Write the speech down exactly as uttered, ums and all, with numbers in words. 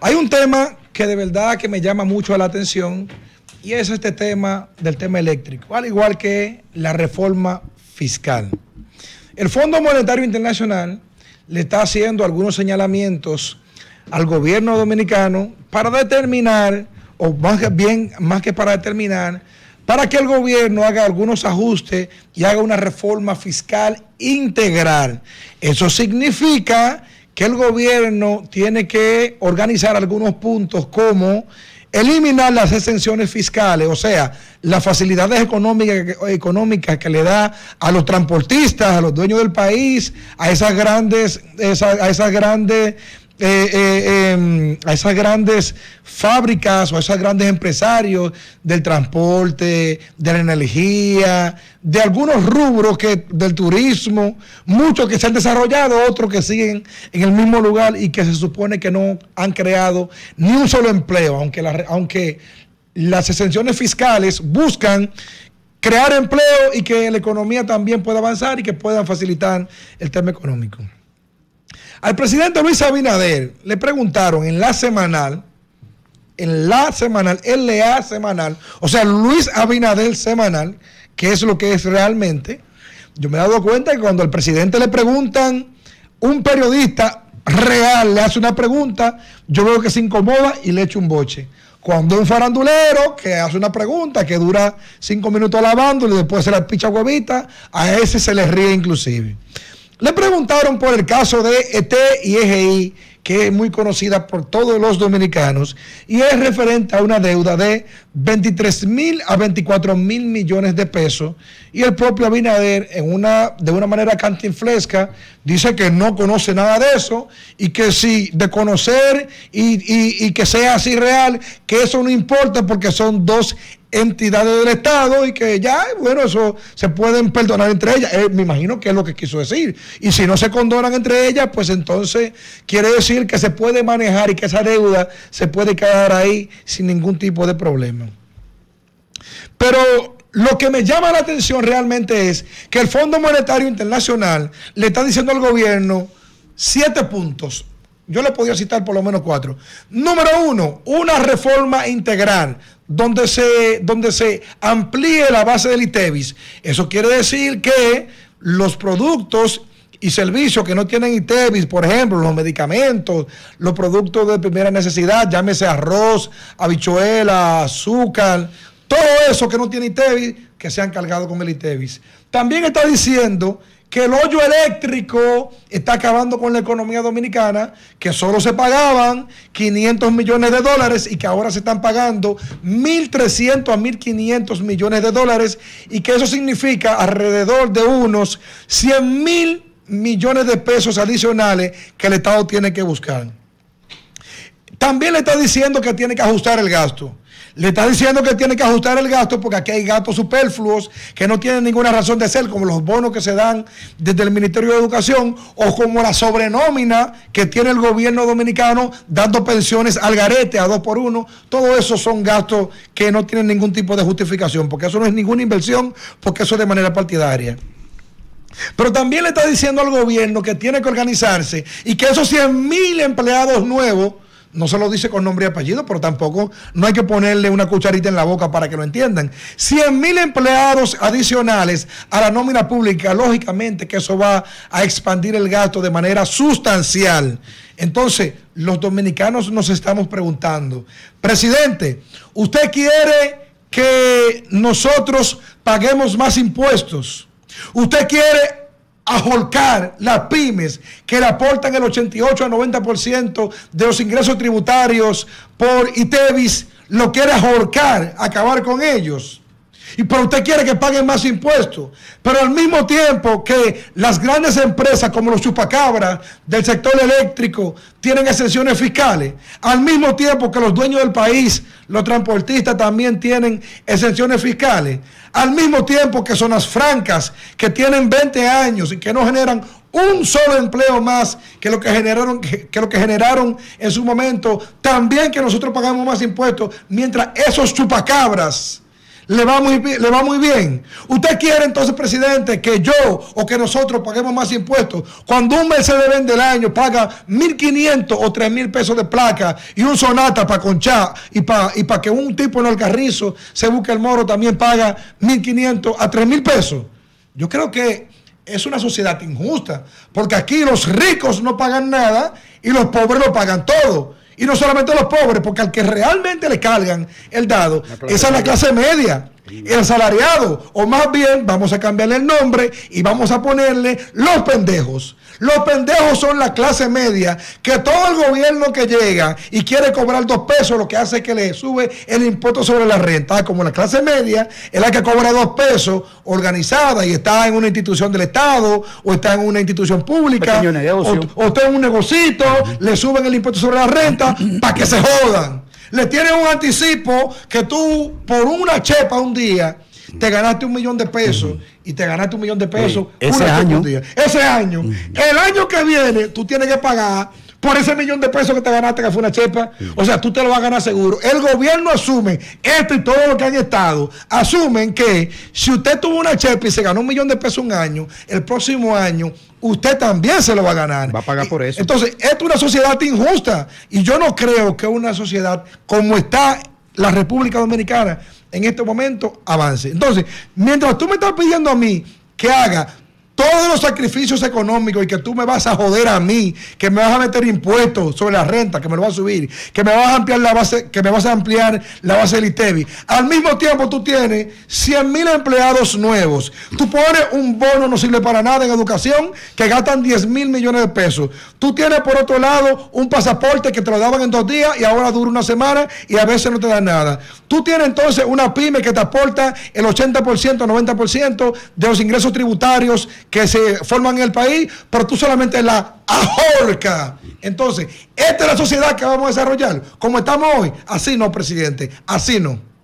Hay un tema que de verdad que me llama mucho la atención y es este tema del tema eléctrico, al igual que la reforma fiscal. El Fondo Monetario Internacional le está haciendo algunos señalamientos al gobierno dominicano para determinar, o más bien, más que para determinar, para que el gobierno haga algunos ajustes y haga una reforma fiscal integral. Eso significa que el gobierno tiene que organizar algunos puntos como eliminar las exenciones fiscales, o sea, las facilidades económicas, económicas que le da a los transportistas, a los dueños del país, a esas grandes, esa, a esas grandes Eh, eh, eh, a esas grandes fábricas o a esos grandes empresarios del transporte, de la energía, de algunos rubros que, del turismo, muchos que se han desarrollado, otros que siguen en el mismo lugar y que se supone que no han creado ni un solo empleo, aunque, la, aunque las exenciones fiscales buscan crear empleo y que la economía también pueda avanzar y que puedan facilitar el tema económico. Al presidente Luis Abinader le preguntaron en la semanal, en la semanal, L A semanal, o sea, Luis Abinader semanal, que es lo que es realmente. Yo me he dado cuenta que cuando al presidente le preguntan, un periodista real le hace una pregunta, yo veo que se incomoda y le echa un boche. Cuando un farandulero que hace una pregunta que dura cinco minutos lavando y después se la picha huevita, a ese se le ríe inclusive. Le preguntaron por el caso de E T y E G I, que es muy conocida por todos los dominicanos, y es referente a una deuda de veintitrés mil a veinticuatro mil millones de pesos, y el propio Abinader, en una, de una manera cantinflesca, dice que no conoce nada de eso, y que si de conocer y, y, y que sea así real, que eso no importa porque son dos entidades del Estado y que ya, bueno, eso se pueden perdonar entre ellas. Eh, me imagino que es lo que quiso decir. Y si no se condonan entre ellas, pues entonces quiere decir que se puede manejar y que esa deuda se puede quedar ahí sin ningún tipo de problema. Pero lo que me llama la atención realmente es que el Fondo Monetario Internacional le está diciendo al gobierno siete puntos. Yo le podía citar por lo menos cuatro. Número uno, una reforma integral donde se, donde se amplíe la base del ITEVIS. Eso quiere decir que los productos y servicios que no tienen ITEVIS, por ejemplo, los medicamentos, los productos de primera necesidad, llámese arroz, habichuela, azúcar, todo eso que no tiene ITEVIS, que sean cargados con el ITEVIS. También está diciendo que el hoyo eléctrico está acabando con la economía dominicana, que solo se pagaban quinientos millones de dólares y que ahora se están pagando mil trescientos a mil quinientos millones de dólares y que eso significa alrededor de unos cien mil millones de pesos adicionales que el Estado tiene que buscar. También le está diciendo que tiene que ajustar el gasto. Le está diciendo que tiene que ajustar el gasto porque aquí hay gastos superfluos que no tienen ninguna razón de ser, como los bonos que se dan desde el Ministerio de Educación o como la sobrenómina que tiene el gobierno dominicano dando pensiones al garete a dos por uno. Todo eso son gastos que no tienen ningún tipo de justificación porque eso no es ninguna inversión, porque eso es de manera partidaria. Pero también le está diciendo al gobierno que tiene que organizarse y que esos cien mil empleados nuevos, no se lo dice con nombre y apellido, pero tampoco no hay que ponerle una cucharita en la boca para que lo entiendan. cien mil empleados adicionales a la nómina pública, lógicamente que eso va a expandir el gasto de manera sustancial. Entonces, los dominicanos nos estamos preguntando, presidente, ¿usted quiere que nosotros paguemos más impuestos? ¿Usted quiere ahorcar las pymes que le aportan el ochenta y ocho a noventa por ciento de los ingresos tributarios por ITEVIS, lo quiere ahorcar, acabar con ellos? Y pero usted quiere que paguen más impuestos, pero al mismo tiempo que las grandes empresas como los chupacabras del sector eléctrico tienen exenciones fiscales, al mismo tiempo que los dueños del país, los transportistas también tienen exenciones fiscales, al mismo tiempo que zonas francas que tienen veinte años y que no generan un solo empleo más que lo que generaron, que, que lo que generaron en su momento, también que nosotros pagamos más impuestos, mientras esos chupacabras le va, muy, le va muy bien. ¿Usted quiere entonces, presidente, que yo o que nosotros paguemos más impuestos? Cuando un Mercedes-Benz del año paga mil quinientos o tres mil pesos de placa y un Sonata para conchar y para y pa que un tipo en el Carrizo se busque el moro también paga mil quinientos a tres mil pesos. Yo creo que es una sociedad injusta, porque aquí los ricos no pagan nada y los pobres lo pagan todo. Y no solamente los pobres, porque al que realmente le cargan el dado, esa es la clase media, el asalariado. O más bien, vamos a cambiarle el nombre y vamos a ponerle los pendejos. Los pendejos son la clase media, que todo el gobierno que llega y quiere cobrar dos pesos, lo que hace es que le sube el impuesto sobre la renta. Como la clase media es la que cobra dos pesos, organizada y está en una institución del Estado, o está en una institución pública, o, o está en un negocito, uh-huh. le suben el impuesto sobre la renta para que se jodan. Le tienen un anticipo que tú, por una chepa un día, te ganaste un millón de pesos uh-huh. y te ganaste un millón de pesos sí, ese año. Un día. Ese año. Uh-huh. El año que viene, tú tienes que pagar por ese millón de pesos que te ganaste, que fue una chepa. Uh-huh. O sea, tú te lo vas a ganar seguro. El gobierno asume, esto y todo lo que han estado, asumen que si usted tuvo una chepa y se ganó un millón de pesos un año, el próximo año usted también se lo va a ganar. Va a pagar por eso. Entonces, esto es una sociedad injusta. Y yo no creo que una sociedad como está la República Dominicana en este momento avance. Entonces, mientras tú me estás pidiendo a mí que haga todos los sacrificios económicos y que tú me vas a joder a mí, que me vas a meter impuestos sobre la renta, que me lo vas a subir, que me vas a ampliar la base, que me vas a ampliar la base del ITEVI. Al mismo tiempo tú tienes cien mil empleados nuevos. Tú pones un bono no sirve para nada en educación que gastan diez mil millones de pesos. Tú tienes por otro lado un pasaporte que te lo daban en dos días y ahora dura una semana y a veces no te dan nada. Tú tienes entonces una pyme que te aporta el ochenta por ciento, noventa por ciento de los ingresos tributarios que se forman en el país, pero tú solamente la ahorca. Entonces, esta es la sociedad que vamos a desarrollar. Como estamos hoy, así no, presidente, así no.